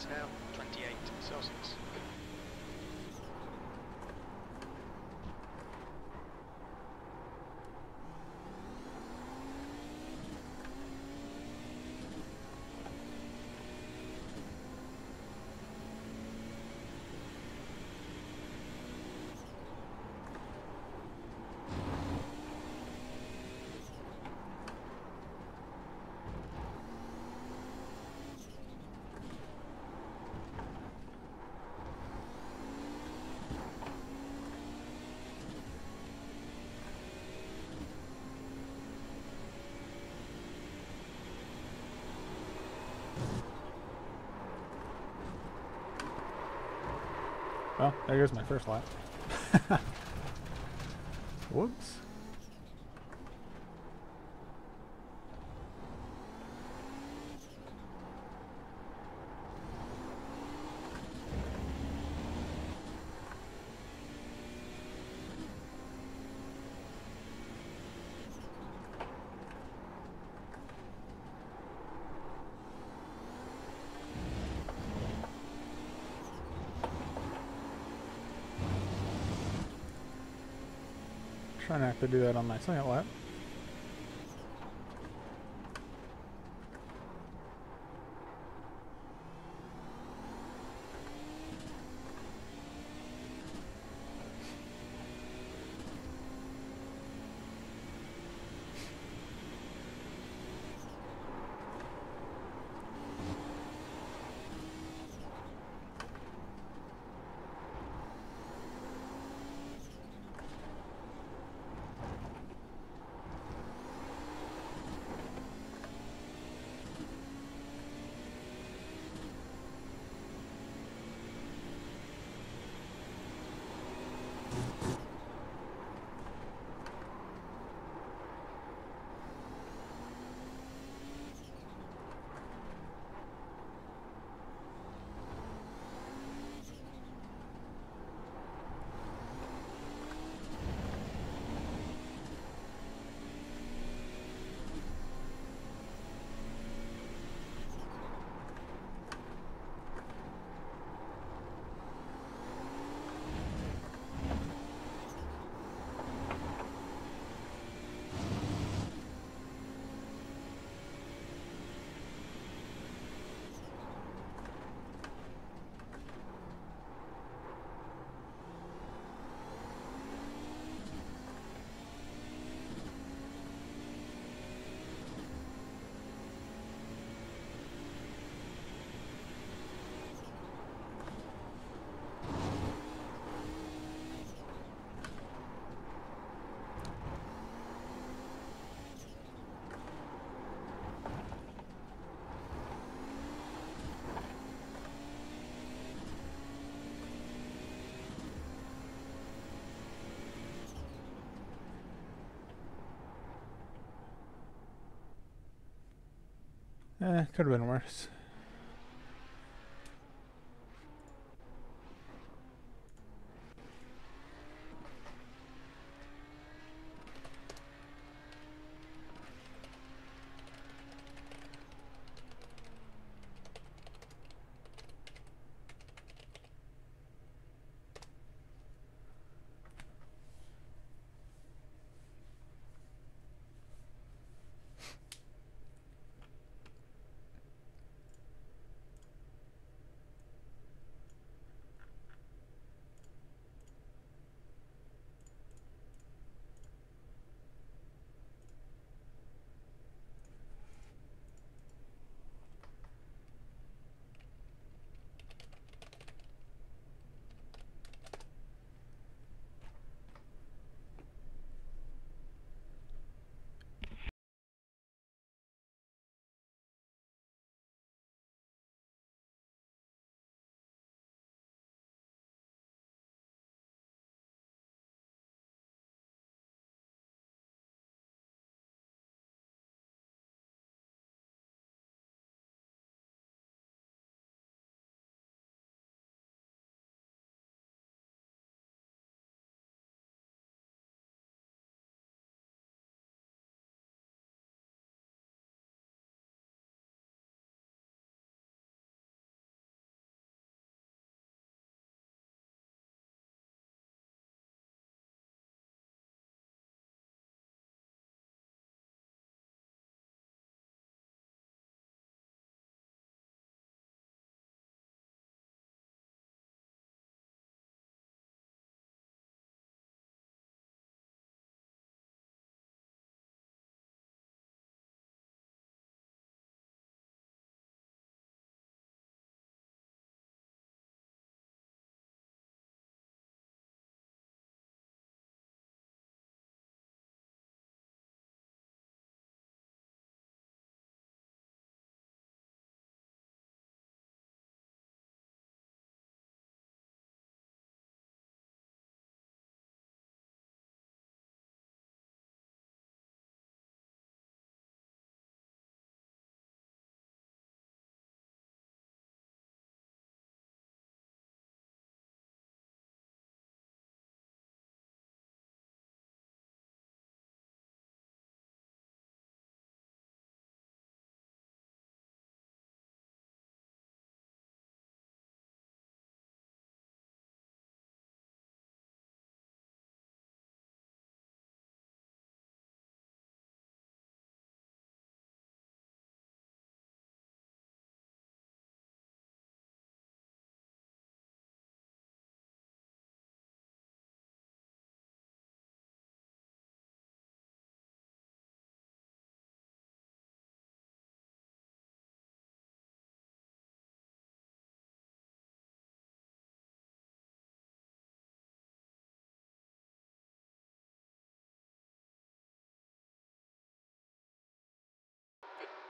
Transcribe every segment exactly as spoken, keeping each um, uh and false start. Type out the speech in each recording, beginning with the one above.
now, twenty-eight Celsius. Well, there goes my first lap. Whoops. Try not to do that on my second lap. Eh, could have been worse.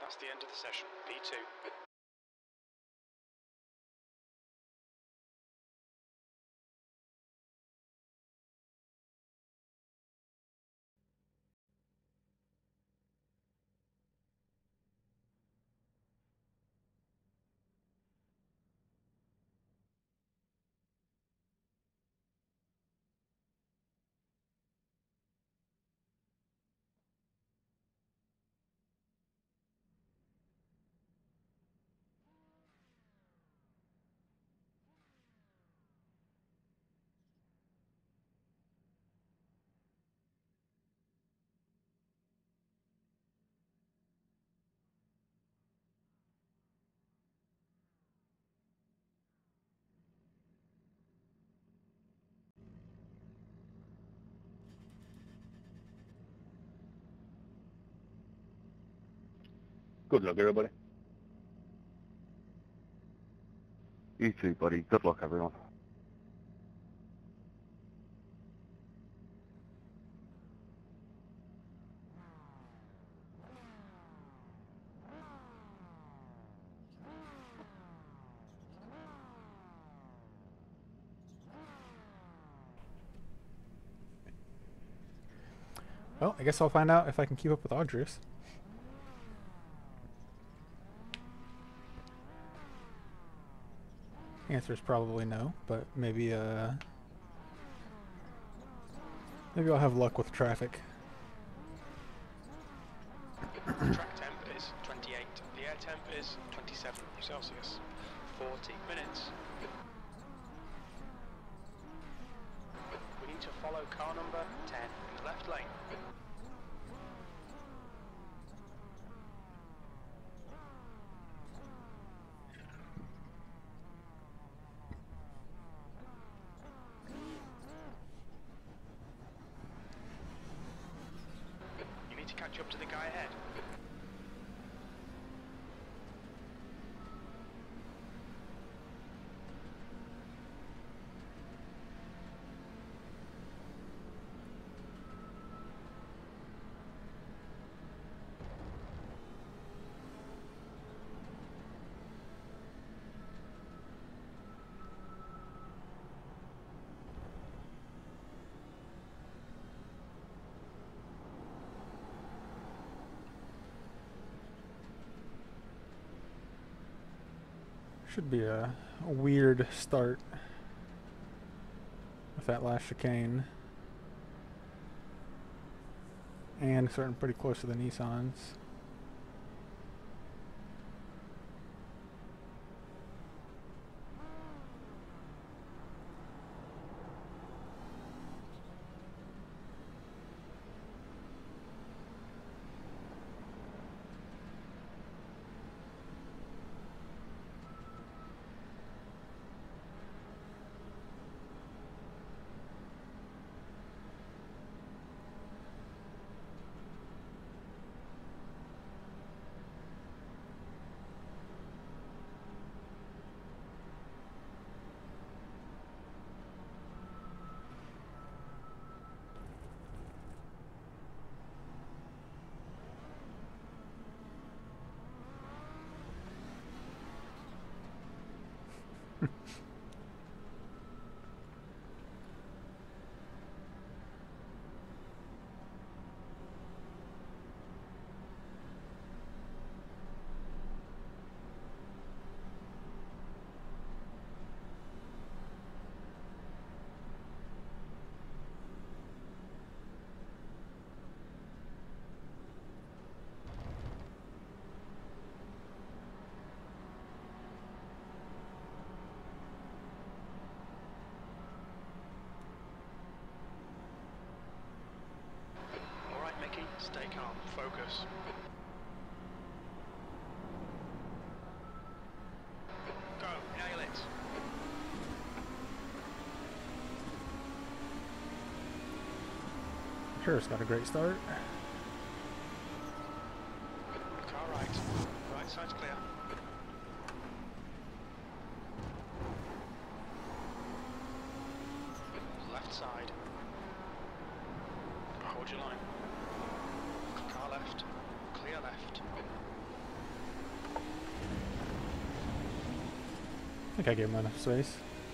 That's the end of the session. P two. Good luck, everybody. You too, buddy. Good luck, everyone. Well, I guess I'll find out if I can keep up with Audrus. The answer is probably no, but maybe uh, maybe I'll have luck with traffic. Track temp is twenty-eight. The air temp is twenty-seven Celsius. forty minutes. We need to follow car number ten in the left lane. You need to catch up to the guy ahead. Should be a, a weird start with that last chicane. And starting pretty close to the Nissans. Stay calm. Focus. Go. Nail it. Sure, it's got a great start. Car right. Right side's clear. Left side. Hold your line. Car left. Clear left. think I gave him enough space.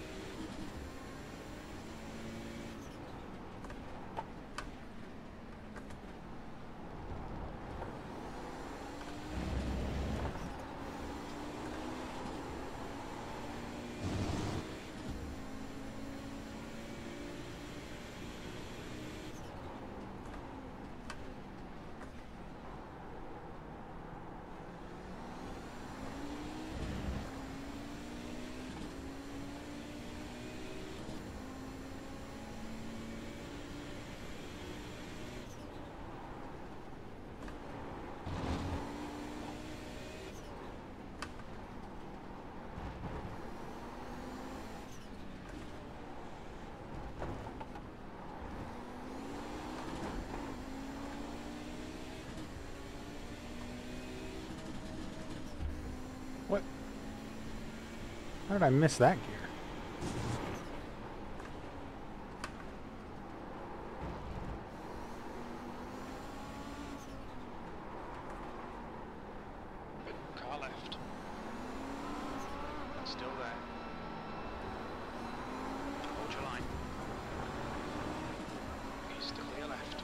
What? How did I miss that gear? Car left. Still there. Hold your line. He's still to your left.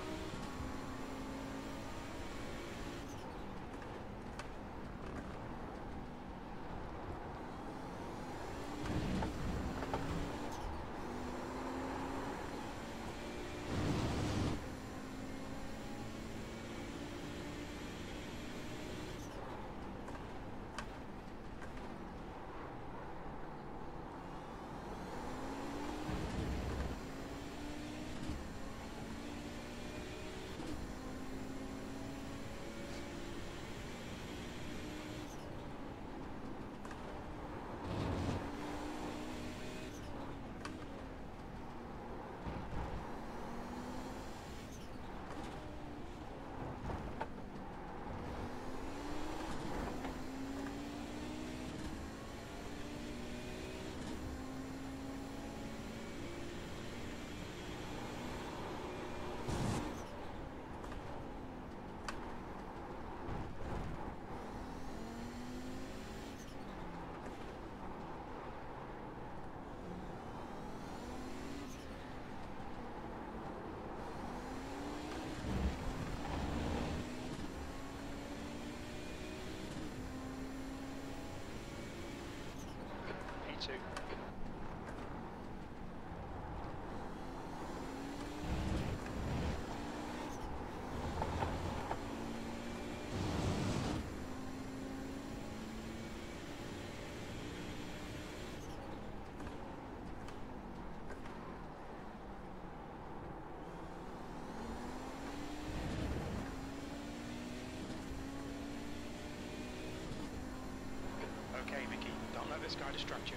P two. Okay, Mickey, don't let this guy distract you.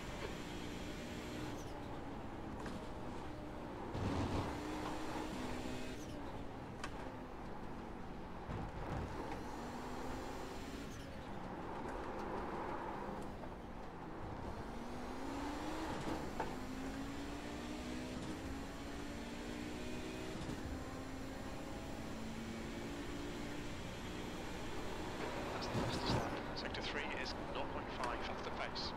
That's the fastest lap. Sector three is zero point five off the pace.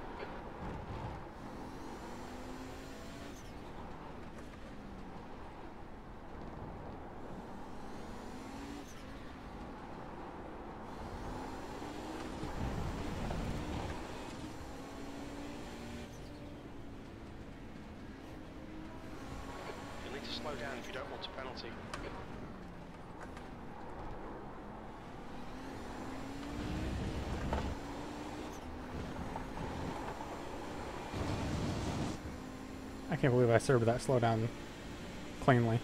You'll need to slow down if you don't want a penalty. I can't believe I served that slowdown cleanly.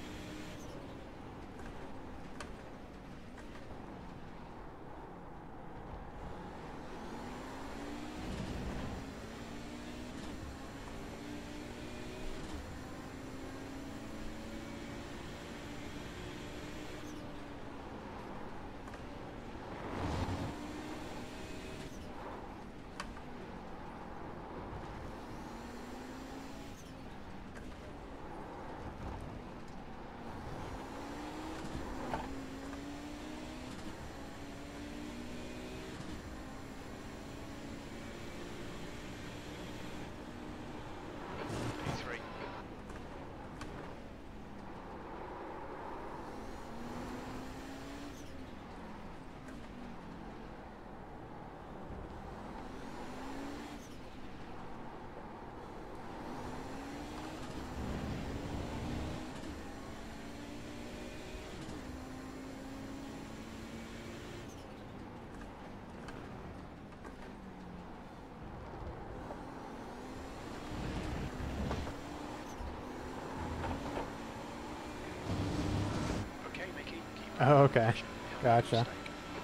Oh, okay. Should be a Gotcha. mistake.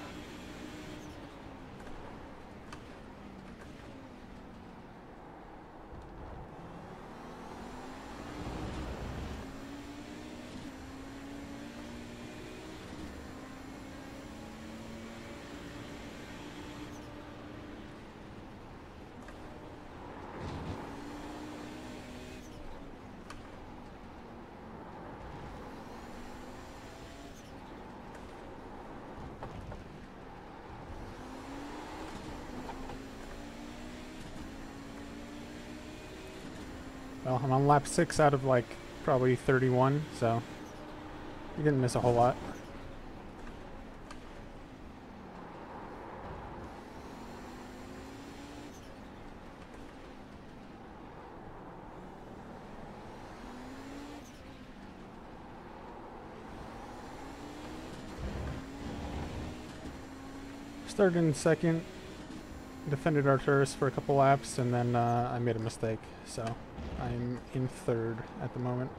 Well, I'm on lap six out of like probably thirty-one, so you didn't miss a whole lot. Started in second, defended Arcturus for a couple laps, and then uh, I made a mistake, so I'm in third at the moment.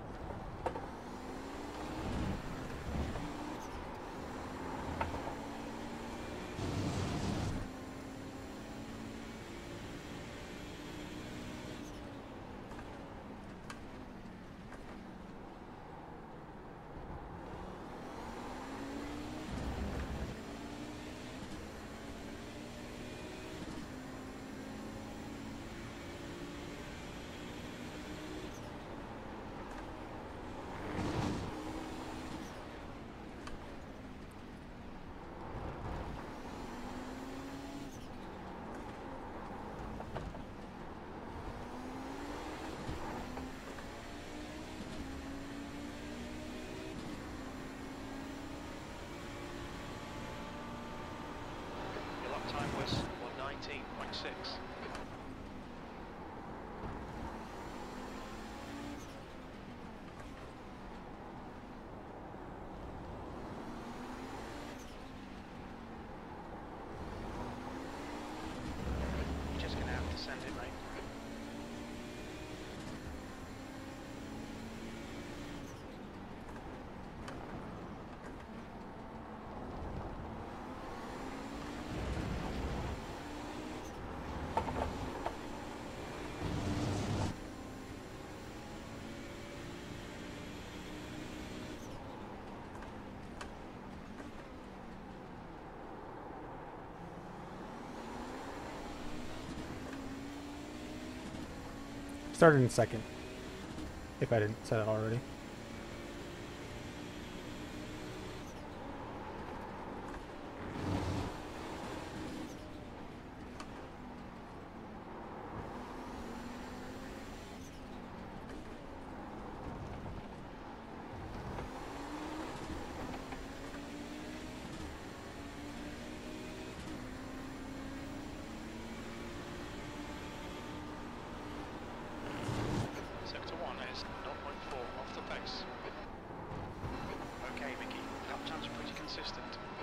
Your lap time was one nineteen point six. You're just gonna have to send it, mate. Started in second, if I didn't say that already. Sector one is zero point four off the pace. Okay, Mickey, lap times are pretty consistent.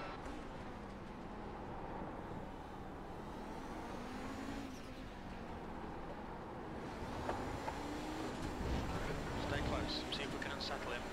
Stay close, see if we can unsettle him.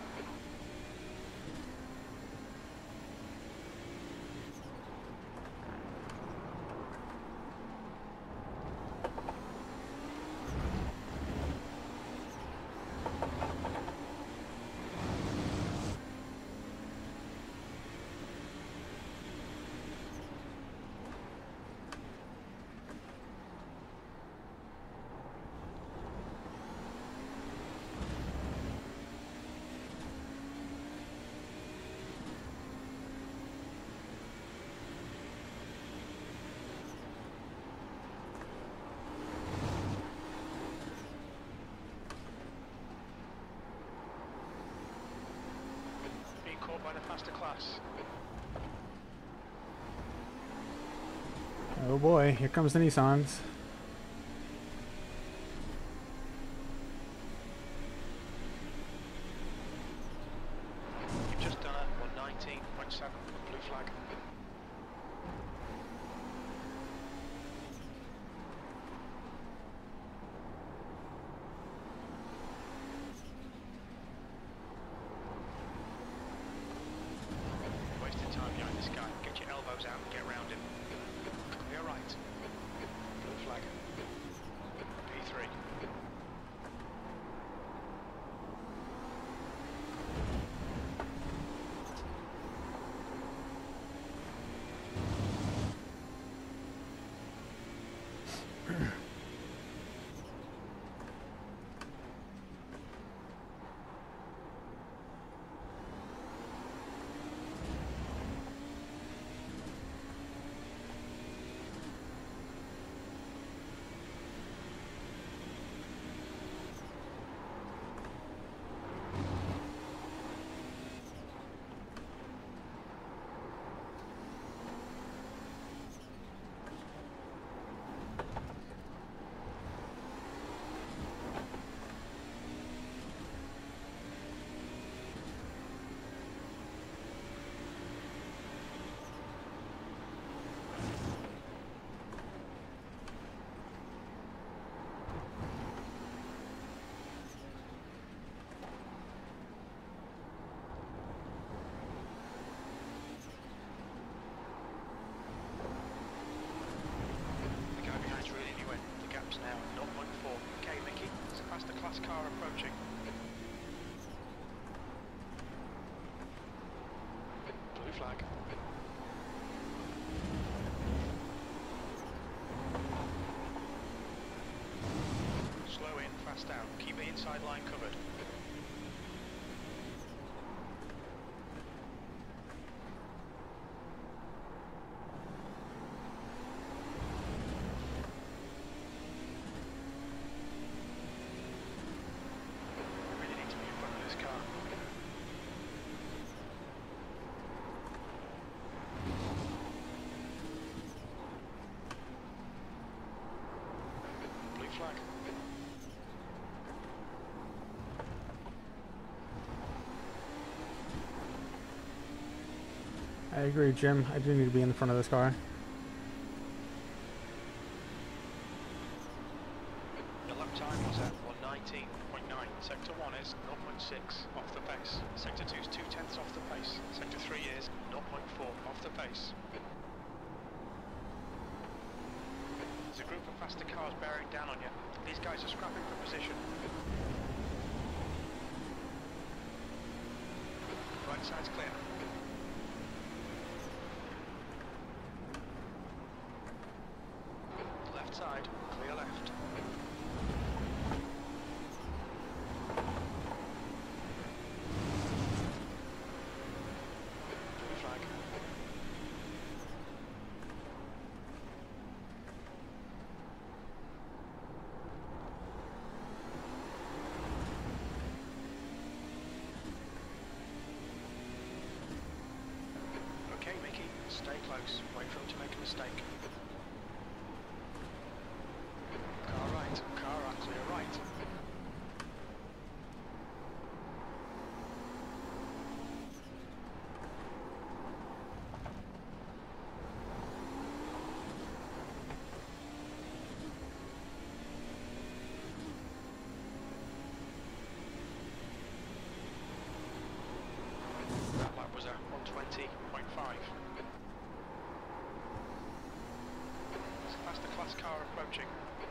Being caught by the faster class. Oh boy, here comes the Nissans. You've just done a one nineteen point seven blue flag. temps now, zero point four. Okay, Mickey, there's a faster class car approaching. Blue flag. Slow in, fast out. Keep the inside line covered. Flag. I agree, Jim. I do need to be in the front of this car. The lap time was at one nineteen point nine. Sector one is zero point six off the pace. Sector two is two tenths off the pace. Sector three is zero point four off the pace. There's a group of faster cars bearing down on you. These guys are scrapping for position. Right side's clear. Left side, clear left. Blue flag. Okay, Mickey, stay close. Wait for him to make a mistake. Car right, car right, clear right. That lap was at one twenty point five. There's a faster class car approaching.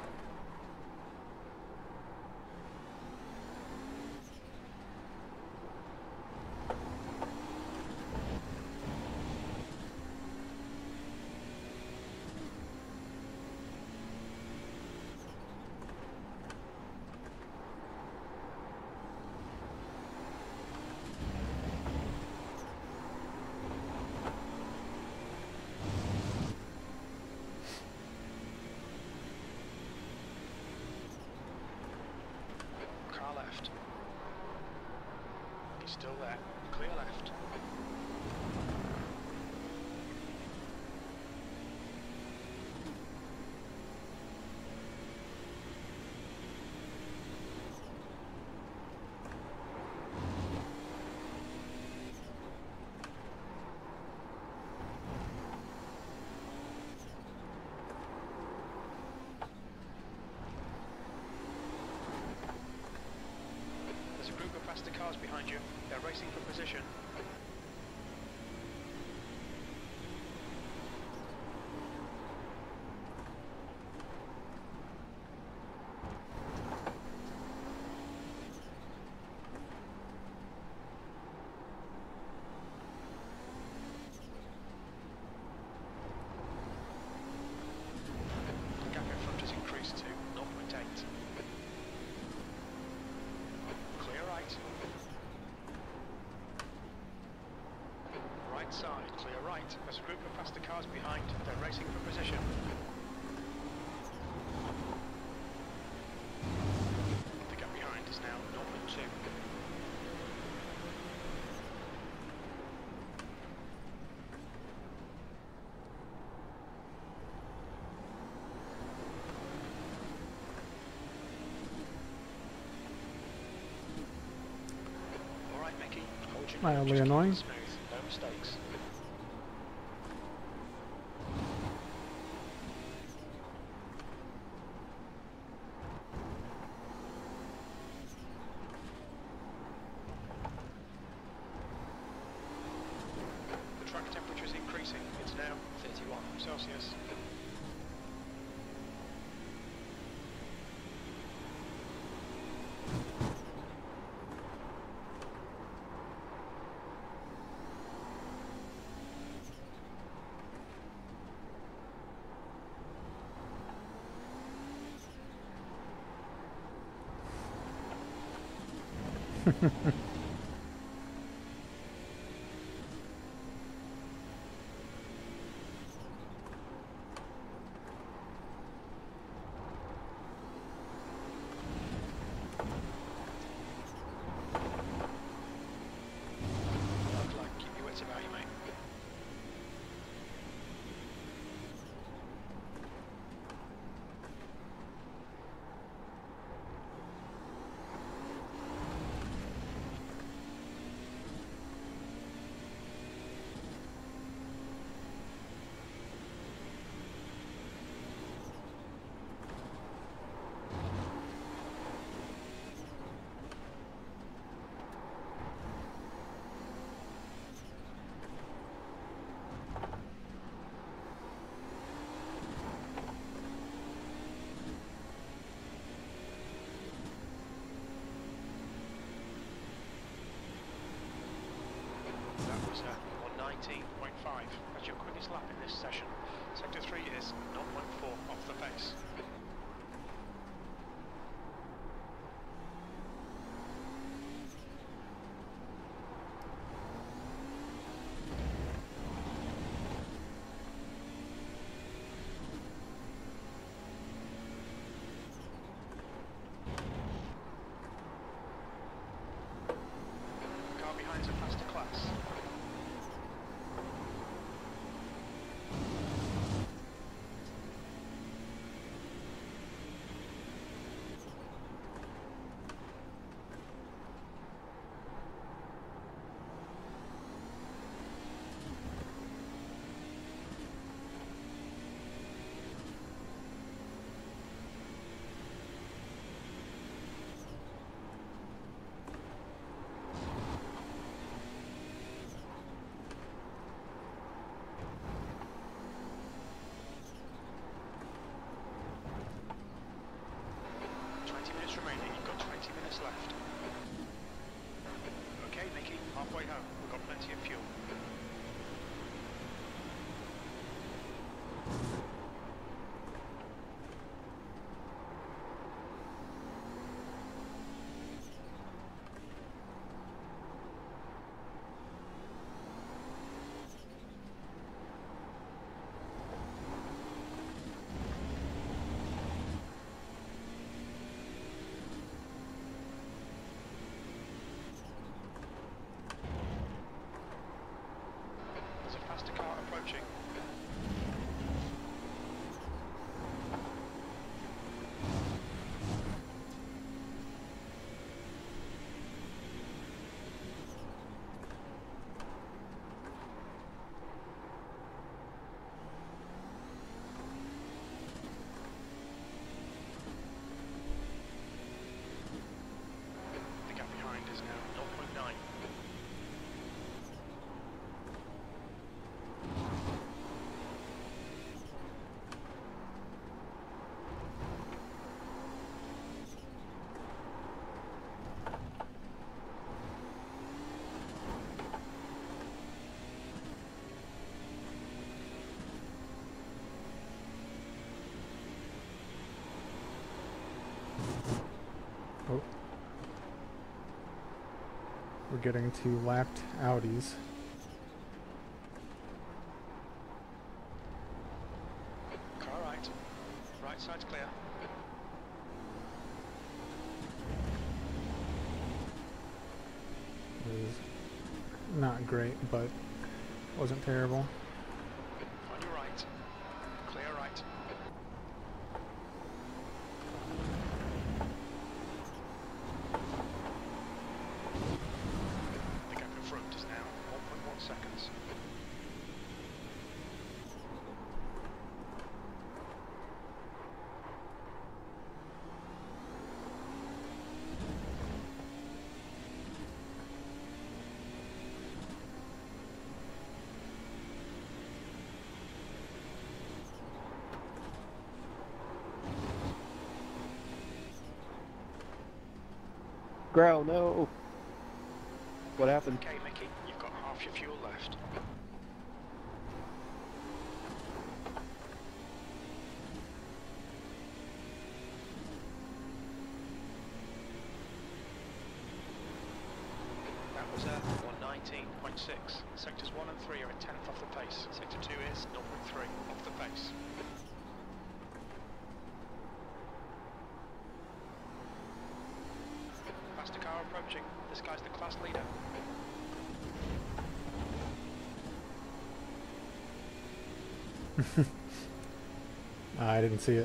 Car left. He's still there. Clear left. There's a group of faster cars behind you. They're racing for position. The gap in front has increased to zero point eight. Clear right. Right side, clear right. There's a group of faster cars behind. They're racing for position. The gap behind is now zero point two. All right, Mickey. Hold your Mildly just keep it annoying. smooth. No mistakes. The track temperature is increasing. It's now thirty-one Celsius. Look like, keep your wits about you, mate. That was uh, one nineteen point five. That's your quickest lap in this session. Sector three is zero point four off the pace. The car behind's a faster class. twenty minutes remaining, you've got twenty minutes left. Okay, Mickey, halfway home. We've got plenty of fuel. There's a faster car approaching. The gap behind is now zero point nine. Oh. We're getting to lapped Audis. Car right. Right side's clear. It was not great, but wasn't terrible. On your right. Clear right. The gap in front is now one point one seconds. Growl, no! What happened? Okay, Mickey, you've got half your fuel left. nineteen point six. Sectors one and three are a tenth off the pace. Sector two is zero point three off the pace. Faster car approaching. This guy's the class leader. I didn't see it.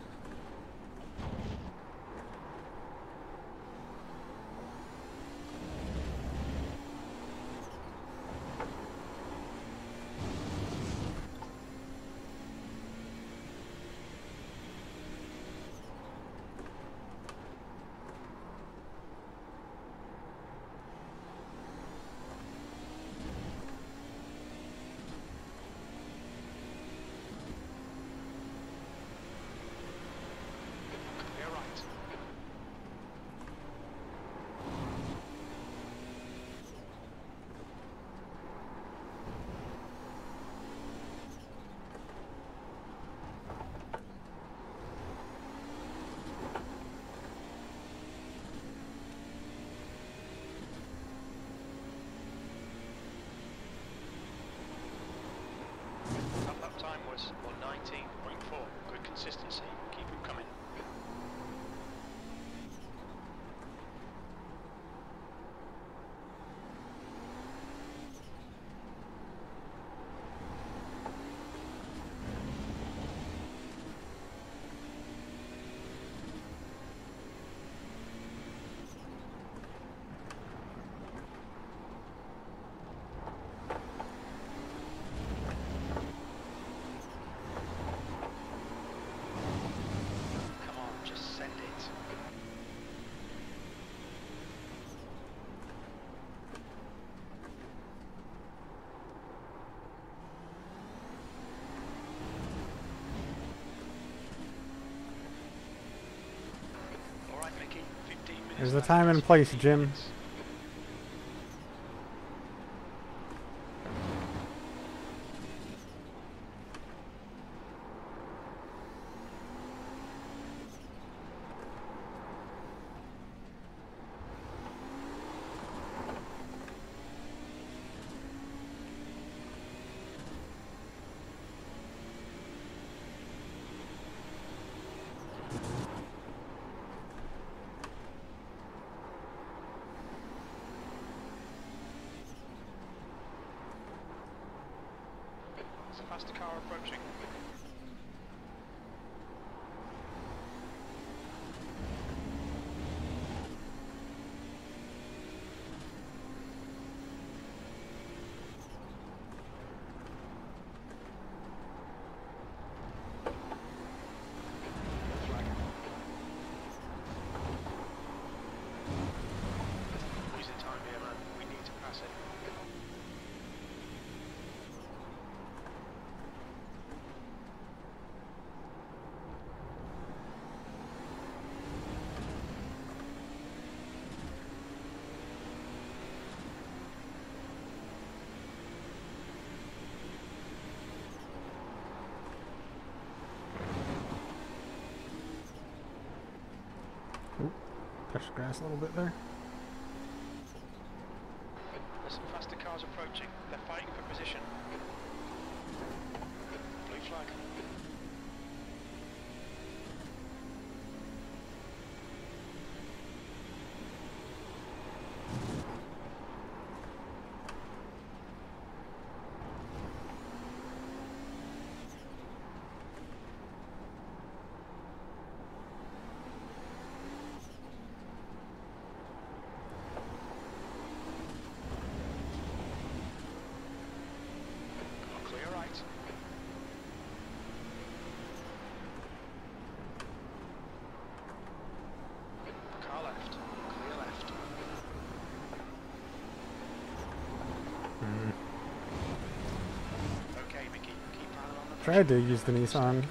Clear right. Top lap time was one nineteen point four. Good consistency. Keep them coming. Come on, just send it. All right, Mickey. fifteen minutes. There's a left. time and place, fifteen Jim. minutes. There's a faster car approaching. Flag. Losing time here, man. We need to pass it. Touched the grass a little bit there. There's some faster cars approaching. They're fighting for position. Blue flag. Clear right. Car left. Clear left. Mm. Okay, Mickey. Keep panel on the Tried to use the Nissan.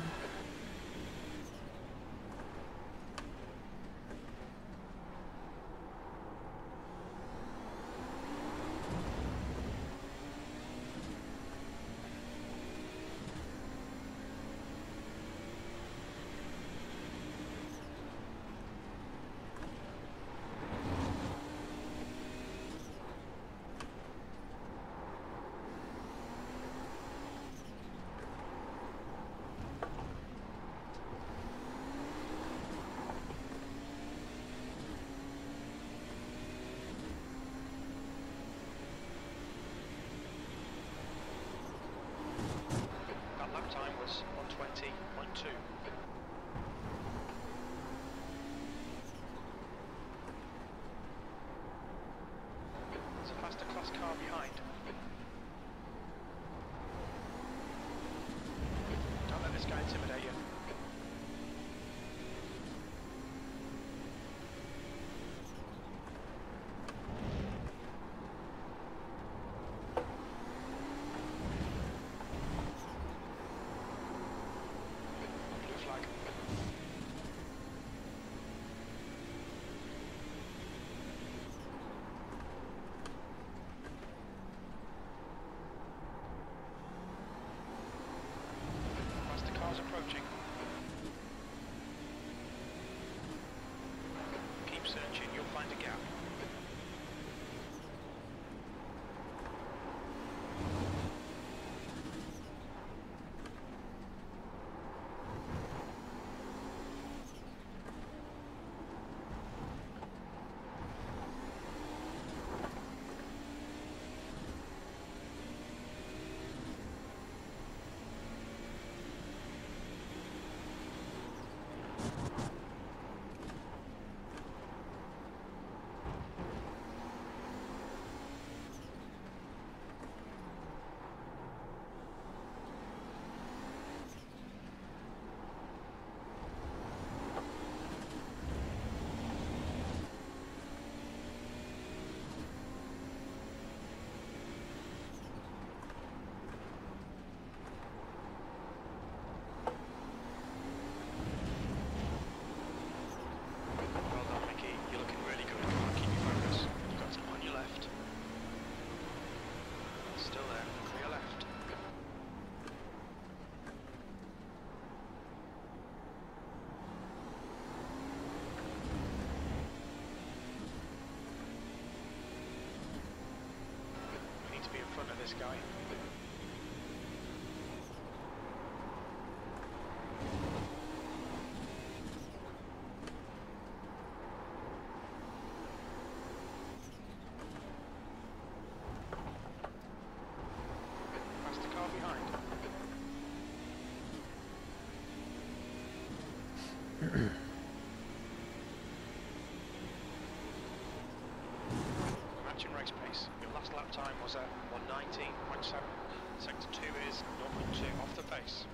find a gap. Well done, Mickey. You're looking really good. Come on, keep your focus. You've got some on your left. Still there. Clear left. We need to be in front of this guy. Past the car behind. Matching race pace. Your last lap time was at one nineteen point seven. Sector two is zero point two off the pace.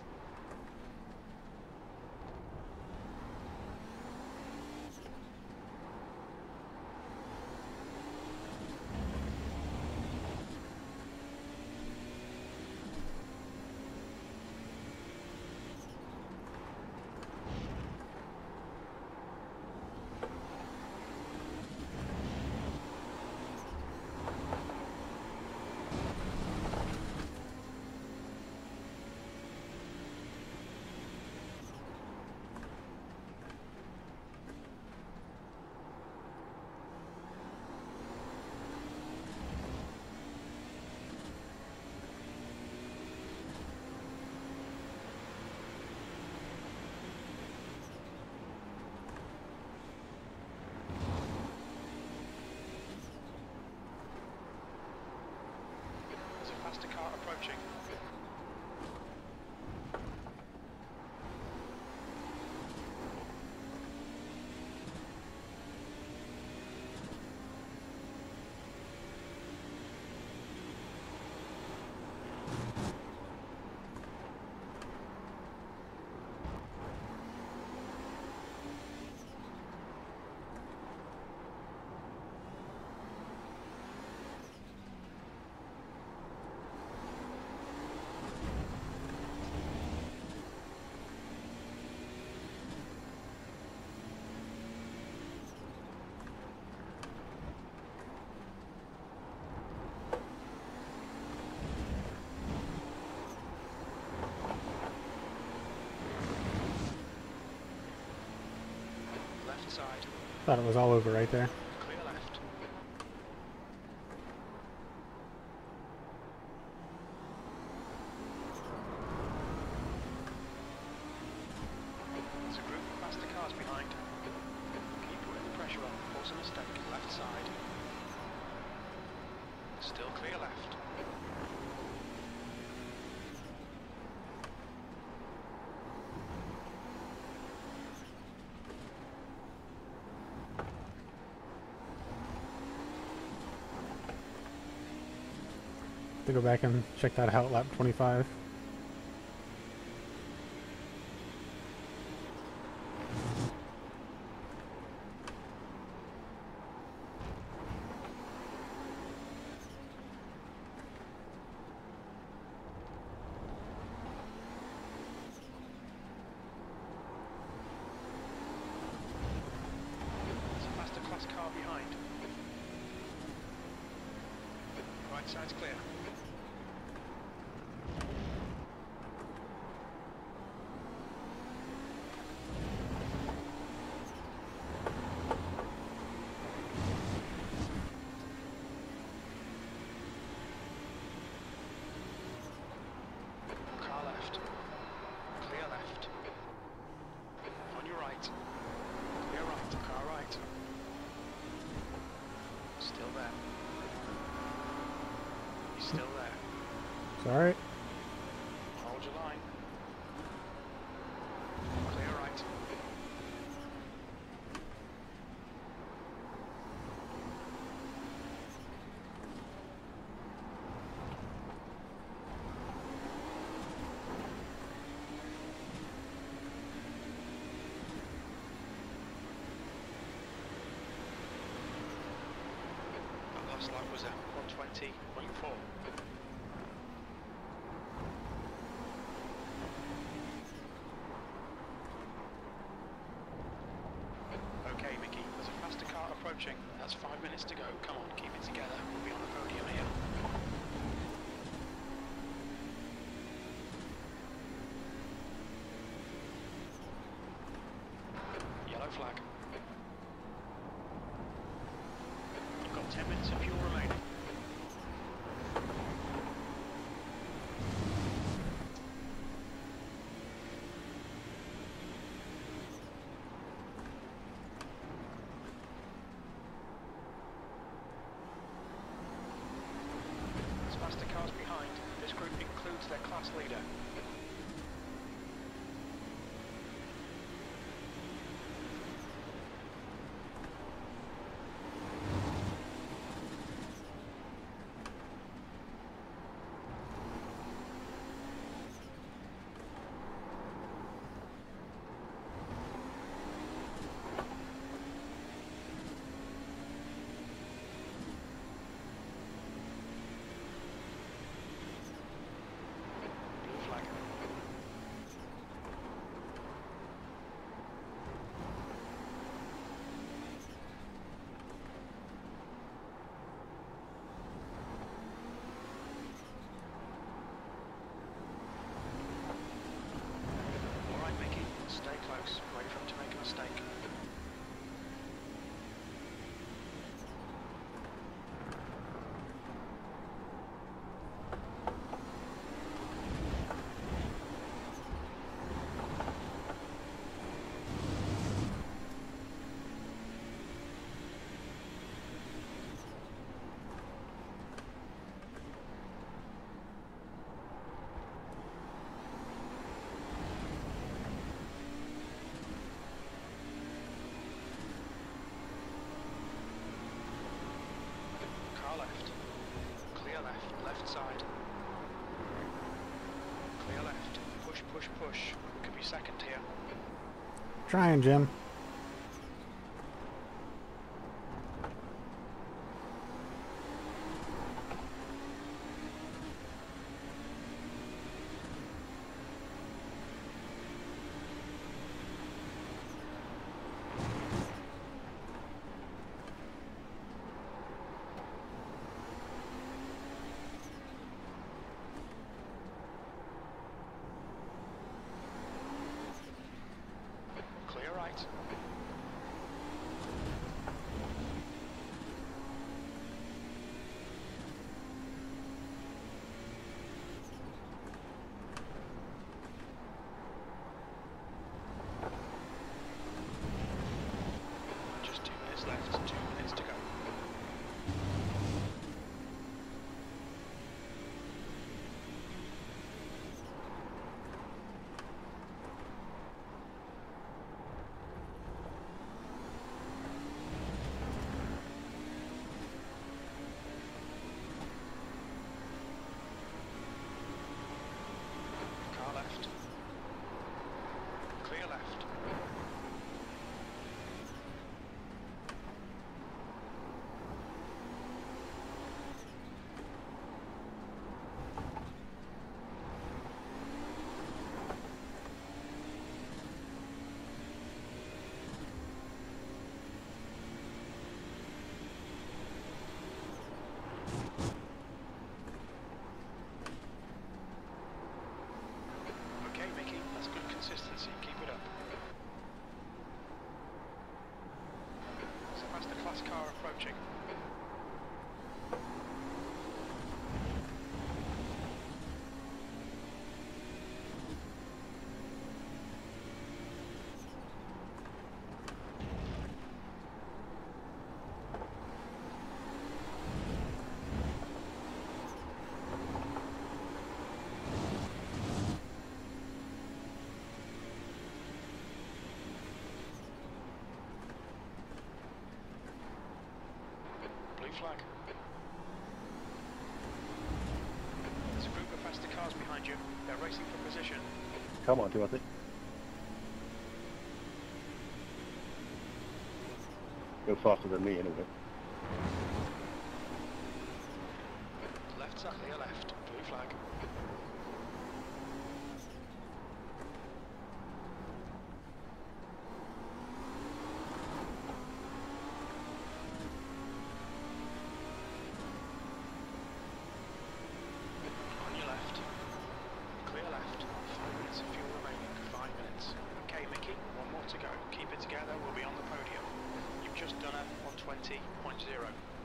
There's a faster car approaching. Left side. Thought it was all over right there. Clear left. There's a group of faster cars behind. Keep putting the pressure on. Cause a mistake. Left side. Still clear left. To go back and check that out, lap twenty-five. There's a faster class car behind. Right side's clear. Still there. It's alright. Hold your line. Clear right. That last lap was at one twenty point four. Okay, Mickey, there's a faster car approaching. That's five minutes to go. Come on, keep it together. We'll be on the podium here. Yellow flag. You've got ten minutes of fuel remaining. There's faster cars behind. This group includes their class leader. Blue flag. All right, Mickey, stay close. Wait for him to make a mistake. Car left. Clear left. Left side. Clear left. Push, push, push. Could be second here. Trying, Jim. Clear right. Just two minutes left. Two minutes to go. Car left. Clear left. Okay, Mickey, that's good consistency. Keep it up. So that's the class car approaching. flag. There's a group of faster cars behind you. They're racing for position. Come on, Timothy. Go faster than me anyway. Left's up, clear left. Blue flag. On your left. Clear left. Five minutes of fuel remaining. Five minutes. Okay, Mickey, one more to go. Keep it together, we'll be on the podium. You've just done a one twenty point zero.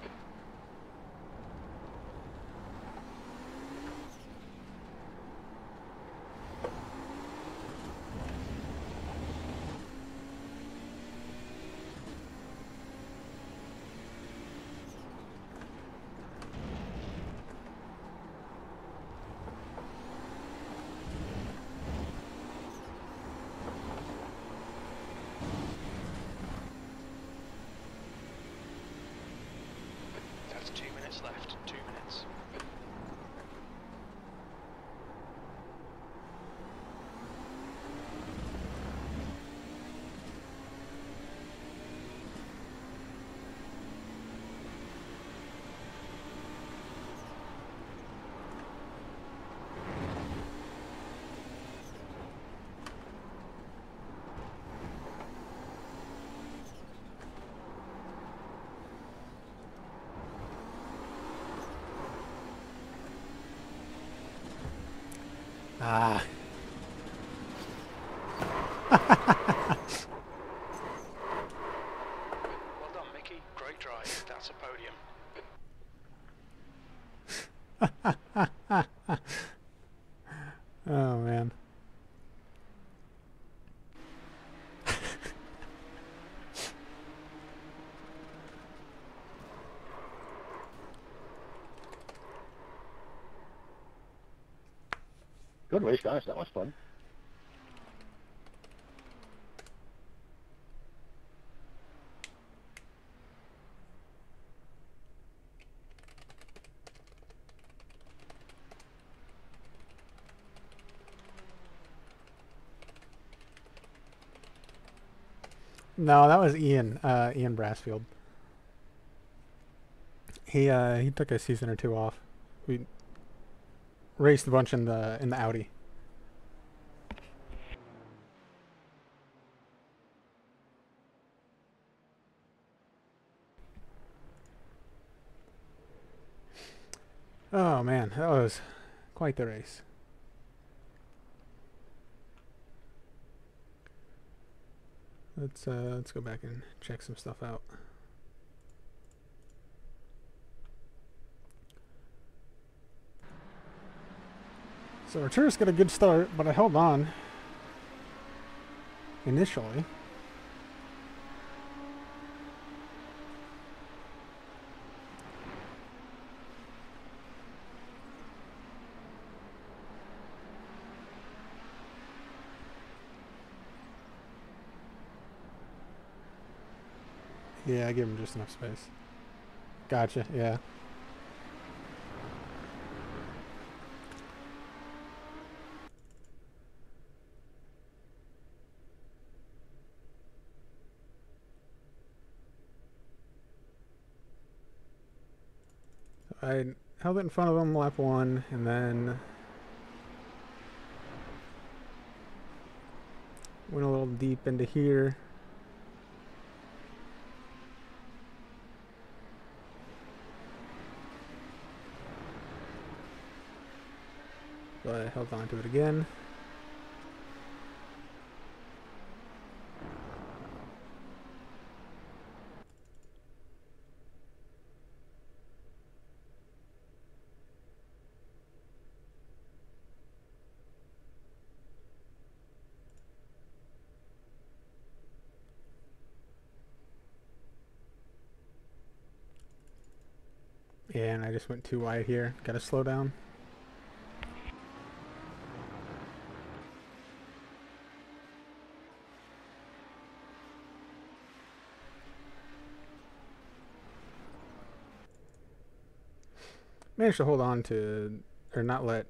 That's two minutes left. Two minutes. Ah. Well done, Mickey. Great drive. That's a podium. Oh man. Good race, guys. That was fun. No, that was Ian. Uh, Ian Brassfield. He uh, he took a season or two off. We raced a bunch in the in the Audi. Oh man, that was quite the race. Let's uh, let's go back and check some stuff out. So Arturus got a good start, but I held on initially. Yeah, I give him just enough space. Gotcha, yeah. I held it in front of him lap one, and then went a little deep into here. But I held on to it again. Yeah, and I just went too wide here. Gotta slow down. Managed to hold on to, or not let,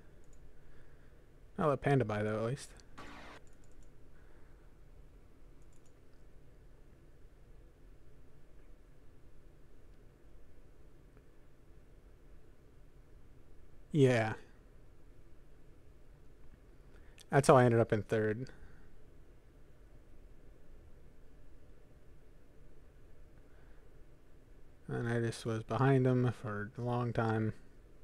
not let Panda by though at least. Yeah. That's how I ended up in third. And I just was behind him for a long time.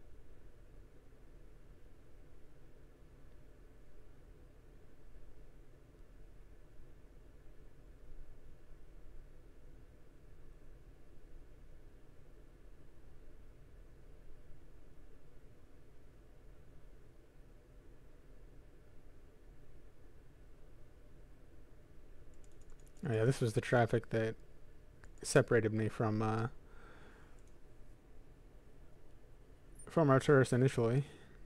Oh yeah, this was the traffic that separated me from uh, from Arcturus initially.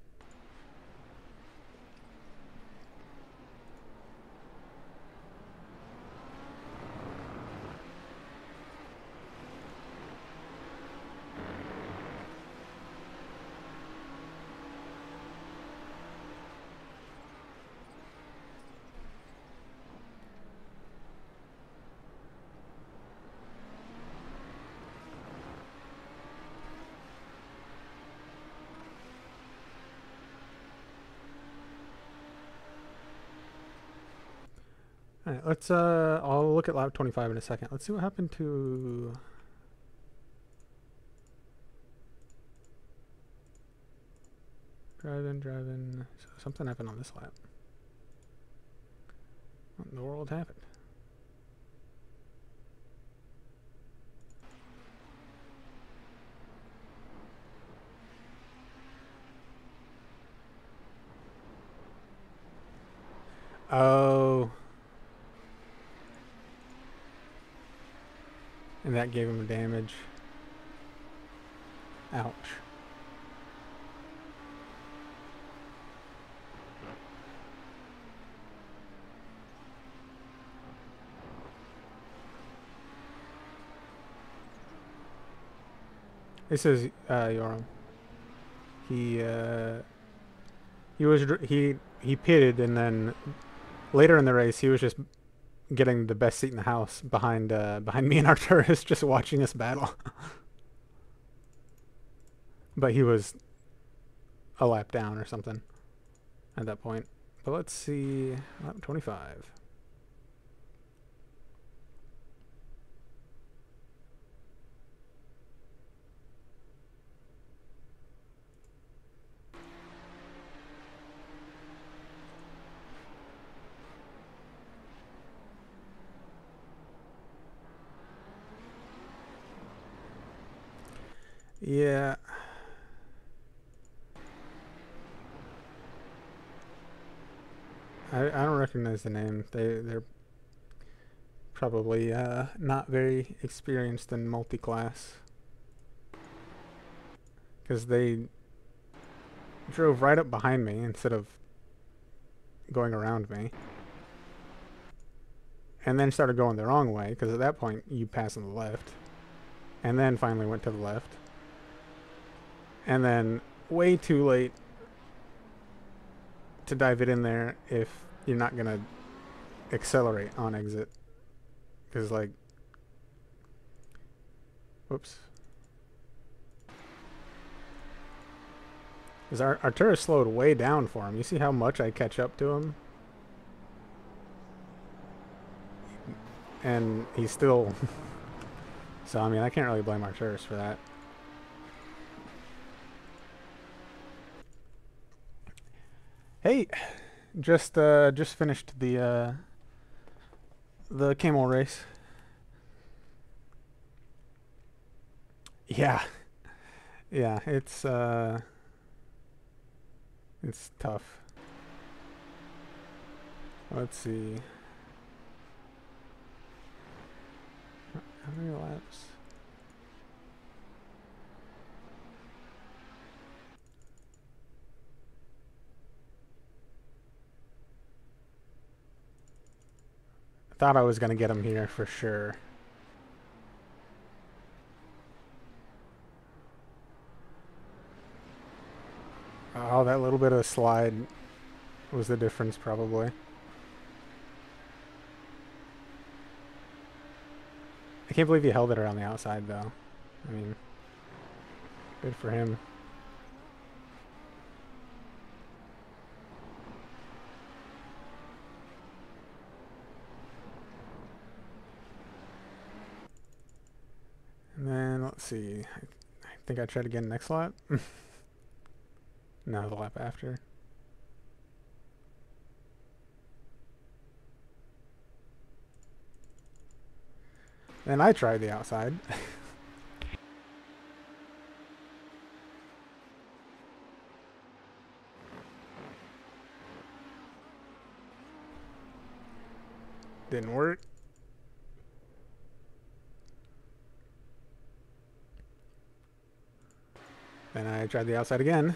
All right, let's. Uh, I'll look at lap twenty-five in a second. Let's see what happened to. Driving, driving. So something happened on this lap. What in the world happened? Oh. And that gave him a damage. Ouch. This is uh, Yoram. He uh, he was dr- he he pitted, and then later in the race he was just getting the best seat in the house behind uh, behind me and Arcturus, just watching us battle. But he was a lap down or something at that point. But let's see, lap twenty-five. Yeah. I, I don't recognize the name. They, they're probably uh, not very experienced in multi-class. Because they drove right up behind me instead of going around me. And then started going the wrong way, because at that point you pass on the left. And then finally went to the left. And then way too late to dive it in there if you're not going to accelerate on exit. Because, like, whoops. Because our Arcturus slowed way down for him. You see how much I catch up to him? And he's still... So, I mean, I can't really blame Arcturus for that. Hey, just uh, just finished the uh, the camel race. Yeah, yeah, it's uh, it's tough. Let's see. How many laps? Thought I was gonna get him here for sure. Oh, that little bit of slide was the difference, probably. I can't believe he held it around the outside, though. I mean, good for him. And then, let's see. I, I think I tried again next lap. No, the lap after. Then I tried the outside. Didn't work. Then I tried the outside again.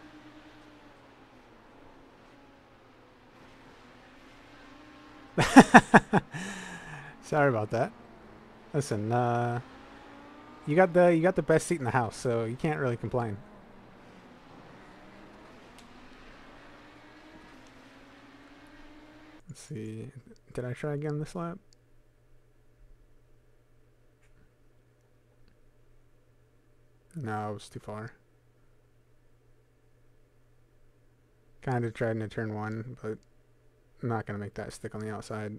Sorry about that. Listen, uh, you got the you got the best seat in the house, so you can't really complain. Let's see. Did I try again this lap? No, it was too far. Kind of tried into turn one, but I'm not going to make that stick on the outside.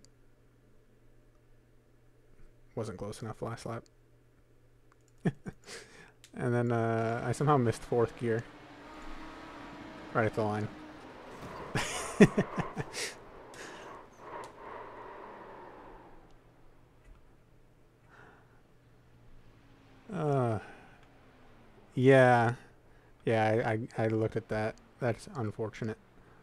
Wasn't close enough last lap. And then uh, I somehow missed fourth gear. Right at the line. uh, yeah. Yeah, I, I, I looked at that. That's unfortunate.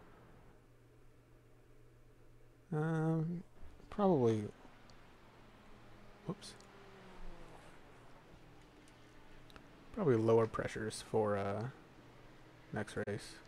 Um, probably... Whoops. Probably lower pressures for uh, next race.